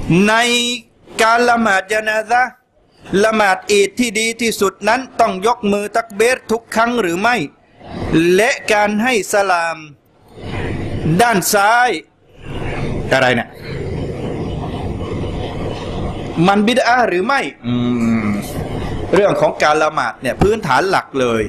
ในการละหมาดญะนาซะห์ละหมาดอีดที่ดีที่สุดนั้นต้องยกมือตักบีรทุกครั้งหรือไม่และการให้สลามด้านซ้ายอะไรเนี่ยมันบิดอะห์หรือไม่เรื่องของการละหมาดเนี่ยพื้นฐานหลักเลย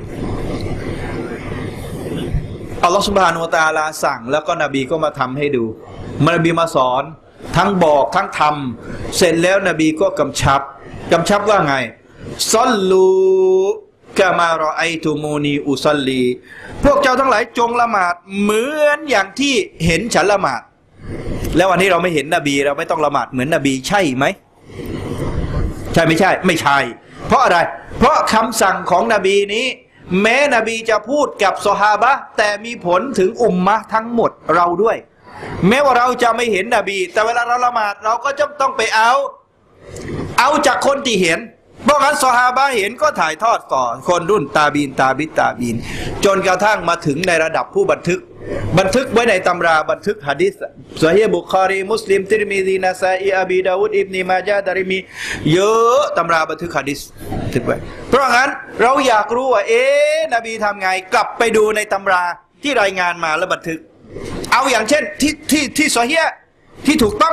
อัลลอฮฺซุบฮานะฮูวะตะอาลาสั่งแล้วก็นบีก็มาทำให้ดูนบีมาสอนทั้งบอกทั้งทำเสร็จแล้วนบีก็กำชับว่าไงซอลลูกะมารอไอตูมูนีอุซัลลีพวกเจ้าทั้งหลายจงละหมาดเหมือนอย่างที่เห็นฉันละหมาดแล้ววันนี้เราไม่เห็นนบีเราไม่ต้องละหมาดเหมือนนบีใช่ไหมใช่ไม่ใช่ไม่ใช่เพราะอะไรเพราะคำสั่งของนบีนี้แม้นบีจะพูดกับซอฮาบะห์แต่มีผลถึงอุมมะห์ทั้งหมดเราด้วยแม้ว่าเราจะไม่เห็นนบีแต่เวลาเราละหมาดเราก็จะต้องไปเอาจากคนที่เห็นเพราะงั้นซอฮาบะห์เห็นก็ถ่ายทอดต่อคนรุ่นตาบีนจนกระทั่งมาถึงในระดับผู้บันทึกไว้ในตำราบันทึกหะดีษซอฮีฮ์บุคอรีมุสลิมติรมิซีนะซาอีอบีดาวูดอิบนุมาญะฮ์ดาริมีเยอะตำราบันทึกหะดีษทึกไว้เพราะงั้นเราอยากรู้ว่านบีทำไงกลับไปดูในตำราที่รายงานมาแล้วบันทึกเอาอย่างเช่นที่ซอฮีฮ์ที่ถูกต้อง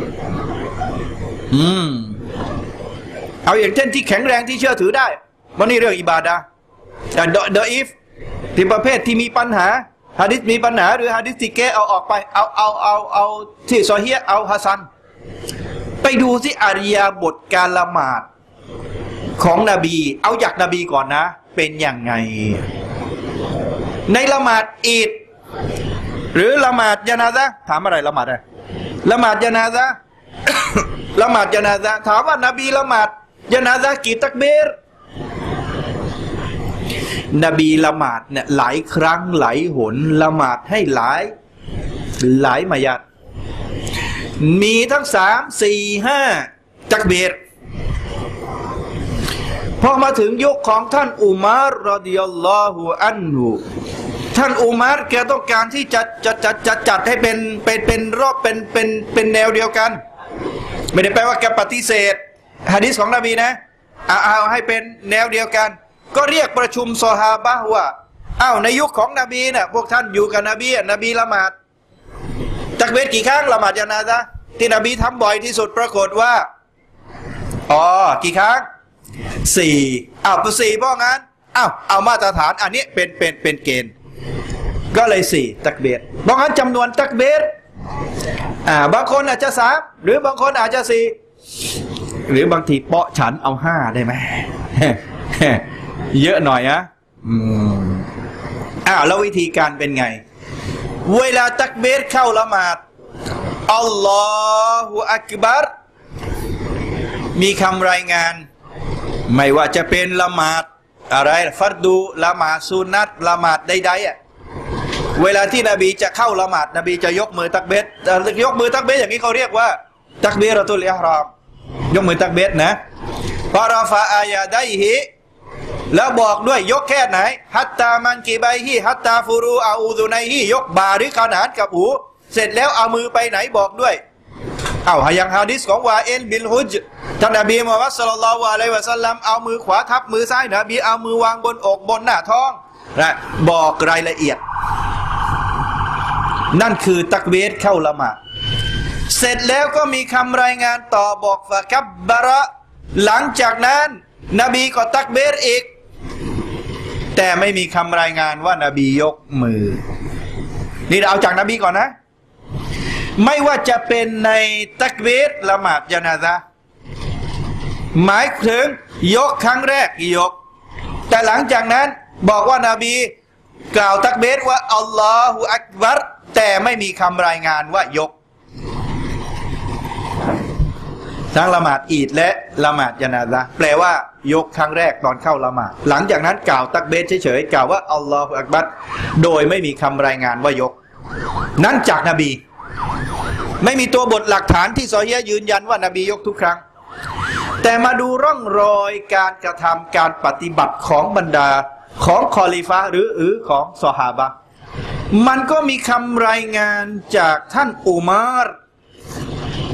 เอาอย่างเช่นที่แข็งแรงที่เชื่อถือได้วันนี้เรื่องอิบาดะห์เดอะอีฟที่ประเภทที่มีปัญหาหะดีษมีปัญหาหรือหะดีษที่แกเอาออกไปเอาที่ซอฮีฮ์เอาฮัสซันไปดูสิอาริยาบทการละหมาดของนบีเอาจากนบีก่อนนะเป็นอย่างไงในละหมาดอีดหรือละหมาดญะนาซะห์ถามอะไรละหมาดอะไรละหมาดญะนาซะห์ ละหมาดญะนาซะห์ถามว่านบีละหมาดญะนาซะห์กี่ตักบีรนบีละหมาดเนี่ยหลายครั้งหลายหนละหมาดให้หลายมายัดมีทั้ง3 4 5ตักบีรพอมาถึงยุคของท่านอุมารรอฎิยัลลอฮุอันฮุท่านอุมารแกต้องการที่จะจัดให้เป็นรอบเป็นแนวเดียวกันไม่ได้แปลว่าแกปฏิเสธหะดีษของนบีนะเอาให้เป็นแนวเดียวกันก็เรียกประชุมซอฮาบะห์ว่าในยุคของนบีเนี่ยพวกท่านอยู่กับนบีละหมาดตักบีรกี่ครั้งละหมาดญะนาซะห์ที่นบีทำบ่อยที่สุดปรากฏว่ากี่ครั้ง44เพราะงั้นเอามาตรฐานอันนี้เป็นเกณฑ์ก็เลย4ตักบีรเพราะงั้นจำนวนตักบีรบางคนอาจจะ3หรือบางคนอาจจะ4หรือบางทีเปาะฉันเอา5ได้ไหม เยอะหน่อยนะแล้ววิธีการเป็นไงเวลาตักบีรเข้าละหมาดอัลลอฮุอักบัรมีคำรายงานไม่ว่าจะเป็นละหมาดอะไรฟัรดูละหมาดซุนนัตละหมาดใดๆเวลาที่นบีจะเข้าละหมาดนบีจะยกมือตักบีรอย่างนี้เขาเรียกว่าตักบีรอตุลอิห์รอมยกมือตักบีรนะฟารฟะอายาไดฮิแล้วบอกด้วยยกแค่ไหนฮัตตามันกีใบฮีฮัตตาฟูรูอาอูดุไนฮียกบ่าหรือขนานกับหูเสร็จแล้วเอามือไปไหนบอกด้วยอย่างฮะดีษของวาเอลบิลฮุจท่านนบีมุฮัมมัดศ็อลลัลลอฮุอะลัยฮิวะซัลลัมเอามือขวาทับมือซ้ายนบีเอามือวางบนอกบนหน้าท้องนะบอกรายละเอียดนั่นคือตักบีรเข้าละหมาดเสร็จแล้วก็มีคำรายงานต่อบอกฟะกับบะระหลังจากนั้นนบีก็ตักบีรอีกแต่ไม่มีคำรายงานว่านบียกมือนี่เราเอาจากนบีก่อนนะไม่ว่าจะเป็นในตักบีรละหมาดญะนาซะห์หมายถึงยกครั้งแรกยกแต่หลังจากนั้นบอกว่านบีกล่าวตักบีรว่าอัลลอฮุอักบัรแต่ไม่มีคำรายงานว่ายกทั้งละหมาดอีดและละหมาดญะนาซะห์แปลว่ายกครั้งแรกตอนเข้าละหมาดหลังจากนั้นกล่าวตักบีรเฉยๆกล่าวว่าอัลลอฮุอักบัรโดยไม่มีคำรายงานว่ายกนั้นจากนบีไม่มีตัวบทหลักฐานที่ซอฮีฮ์ยืนยันว่านบียกทุกครั้งแต่มาดูร่องรอยการกระทำการปฏิบัติของบรรดาของคอลิฟะห์หรือของซอฮาบะห์มันก็มีคำรายงานจากท่านอุมาร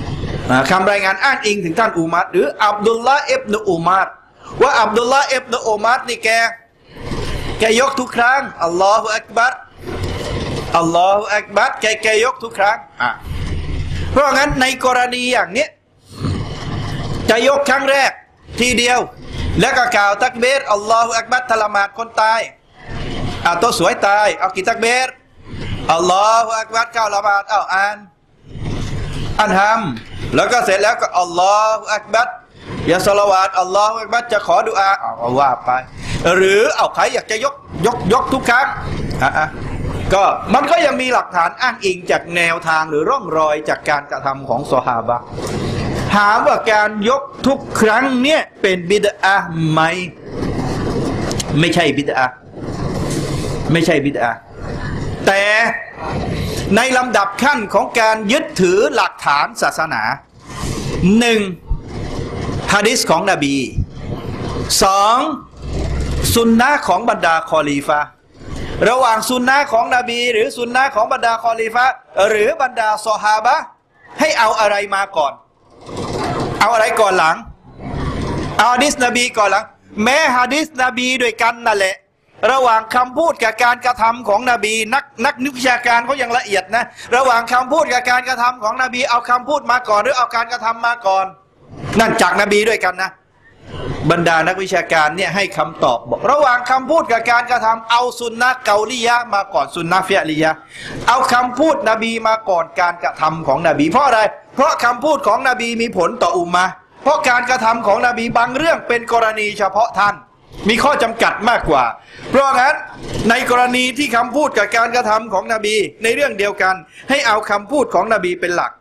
คำรายงานอ้างอิงถึงท่านอุมัรหรืออับดุลลาห์อิบนุอุมัรว่าอับดุลลาห์อิบนุอุมัรนี่แกยกทุกครั้งอัลลอฮฺอักบัรอัลลอฮฺอักบัรแกยกทุกครั้งเพราะงั้นในกรณีอย่างนี้จะยกครั้งแรกทีเดียวแล้วก็กล่าวตักบีรอัลลอฮฺอักบัรทละหมาดคนตายตัวสวยตายเอากี่ตักบีรอัลลอฮฺอักบัรเข้าละหมาดอ่านทำแล้วก็เสร็จแล้วก็อัลลอฮฺอักบัรอย่าศอลาวาตอัลลอฮฺอักบัรจะขอดุอาเอาว่าไปหรือใครอยากจะยกทุกครั้งก็มันก็ยังมีหลักฐานอ้างอิงจากแนวทางหรือร่องรอยจากการกระทำของซอฮาบะห์ถามว่าการยกทุกครั้งเนี่ยเป็นบิดอะห์ไหมไม่ใช่บิดอะห์ไม่ใช่บิดอะห์แต่ในลำดับขั้นของการยึดถือหลักฐานศาสนาหนึ่งหะดีษของนบีสองสุนนะของบรรดาคอลีฟะระหว่างสุนนะของนบีหรือสุนนะของบรรดาคอลีฟะหรือบรรดาซอฮาบะห์ให้เอาอะไรมาก่อนเอาอะไรก่อนหลังเอาหะดีษนบีก่อนหลังแม้หะดีษนบีด้วยกันนั่นแหละระหว่างคำพูดกับการกระทำของนบีนักวิชาการเขายังละเอียดนะระหว่างคำพูดกับการกระทำของนบีเอาคำพูดมาก่อนหรือเอาการกระทำมาก่อนนั่นจากนบีด้วยกันนะบรรดานักวิชาการเนี่ยให้คำตอบบอกระหว่างคำพูดกับการกระทำเอาสุนนะเกาลียะมาก่อนสุนนะฟิอลียะเอาคำพูดนบีมาก่อนการกระทำของนบีเพราะอะไรเพราะคำพูดของนบีมีผลต่ออุมมะห์เพราะการกระทำของนบีบางเรื่องเป็นกรณีเฉพาะท่านมีข้อจำกัดมากกว่าเพราะงั้นในกรณีที่คำพูดกับการกระทำของนบีในเรื่องเดียวกันให้เอาคำพูดของนบีเป็นหลัก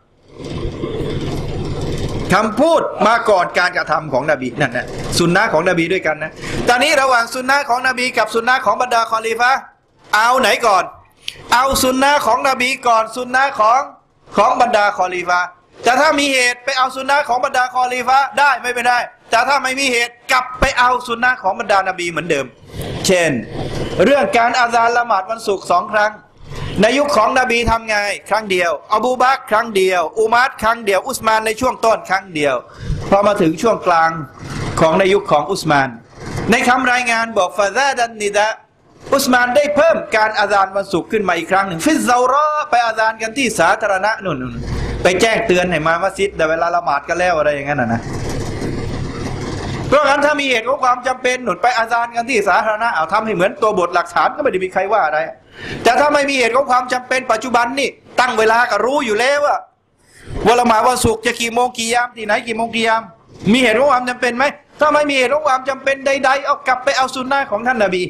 คำพูดมาก่อนการกระทำของนบีนั่นนะสุนนะของนบีด้วยกันนะตอนนี้ระหว่างสุนนะของนบีกับสุนนะของบรรดาคอลีฟะห์เอาไหนก่อนเอาสุนนะของนบีก่อนสุนนะของบรรดาคอลีฟะห์แต่ถ้ามีเหตุไปเอาสุนนะของบรรดาคอลีฟะห์ได้ไม่เป็นได้แต่ถ้าไม่มีเหตุกลับไปเอาสุนนะของบรรดานบีเหมือนเดิมเช่นเรื่องการอาซานละหมาดวันศุกร์2 ครั้งในยุคของนบีทำไงครั้งเดียวอบูบักรครั้งเดียวอุมัรครั้งเดียวอุสมานในช่วงต้นครั้งเดียวพอมาถึงช่วงกลางของในยุคของอุสมานในคำรายงานบอกฟาซาดันนิดะอุสมานได้เพิ่มการอาซานวันศุกร์ขึ้นมาอีกครั้งหนึ่งฟิซเซารอไปอาซานกันที่สาธารณะนู่นไปแจ้งเตือนให้มามัสยิดแต่เวลาละหมาดกันแล้วอะไรอย่างนั้นนะเพราะงั้นถ้ามีเหตุของความจำเป็นหนุนไปอาซานกันที่สาธารณะเอาทำให้เหมือนตัวบทหลักฐานก็ไม่ได้มีใครว่าอะไรแต่ถ้าไม่มีเหตุของความจำเป็นปัจจุบันนี่ตั้งเวลาก็รู้อยู่แล้วว่าละหมาดวันศุกร์จะกี่โมงกี่ยามที่ไหนกี่โมงกี่ยามมีเหตุของความจำเป็นไหมถ้าไม่มีเหตุของความจำเป็นใดๆเอากลับไปเอาสุนนะของท่านนบี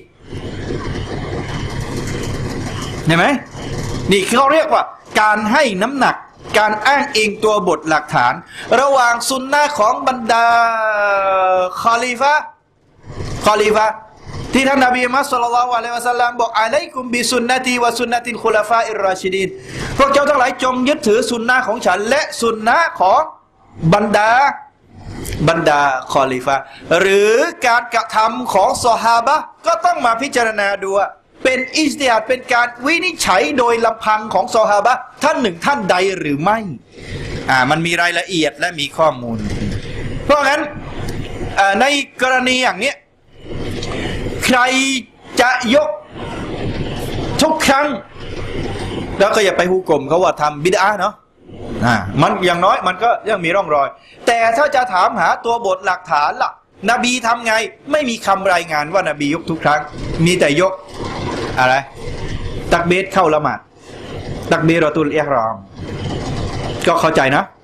เห็นไหมนี่เขาเรียกว่าการให้น้ำหนักการอ้างอิงตัวบทหลักฐานระหว่างสุนนะของบรรดาคอลีฟะที่ท่านนบีมุฮัมมัดศ็อลลัลลอฮุอะลัยฮิวะซัลลัมบอกอะลัยกุมบิสุนนะตีวะสุนนะติลคุลาฟาอิรรอชิดีนพวกเจ้าทั้งหลายจงยึดถือสุนนะของฉันและสุนนะของบรรดาคอลีฟะหรือการกระทำของซอฮาบะห์ก็ต้องมาพิจารณาดูเป็นอิจติฮาดเป็นการวินิจฉัยโดยลำพังของซอฮาบะห์ท่านหนึ่งท่านใดหรือไม่มันมีรายละเอียดและมีข้อมูลเพราะงั้นในกรณีอย่างนี้ใครจะยกทุกครั้งแล้วก็อย่าไปฮูกลมเขาว่าทำบิดอะห์เนาะมันอย่างน้อยมันก็ยังมีร่องรอยแต่ถ้าจะถามหาตัวบทหลักฐานล่ะนบีทำไงไม่มีคำรายงานว่านบียกทุกครั้งมีแต่ยกอะไรตักบีรเข้าละหมาดตักบีรอตุลอิหรอมก็เข้าใจนะ